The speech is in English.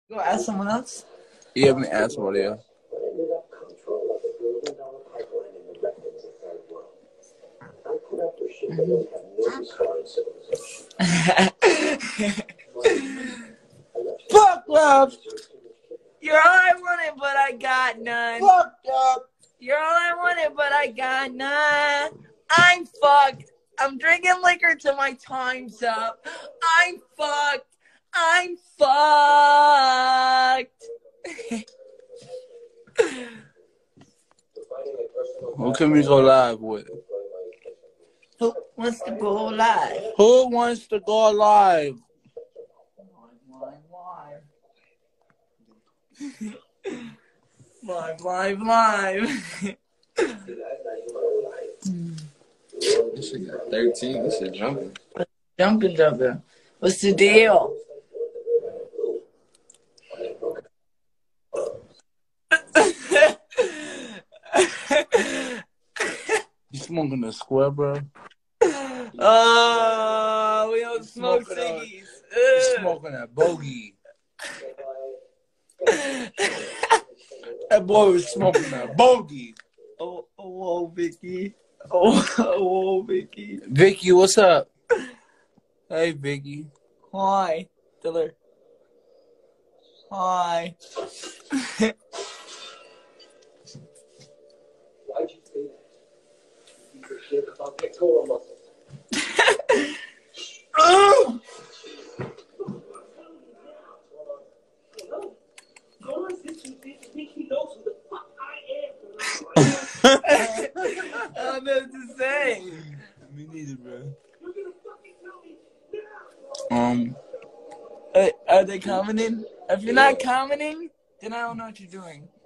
Go ask someone else. Yeah, let me ask somebody else. Fuck love. You're all I wanted, but I got none. Fucked up. You're all I wanted, but I got none. I'm fucked. I'm drinking liquor till my time's up. I'm fucked. I'm fucked. Who can we go live with? Who wants to go live? Who wants to go live? Live. This shit got 13. This shit jumping. Jumping. What's the deal? You smoking a square, bro? Oh, we don't smoke ciggies. You smoking that bogey. That boy was smoking that bogey. Oh, Vicky. Oh, Vicky. Vicky, what's up? Hey, Vicky. Hi. Tell her. Hi. Why'd you say that? You forget about pectoral muscles. I don't know what to say. Me neither, bro. Are they commenting? If you're not commenting, then I don't know what you're doing.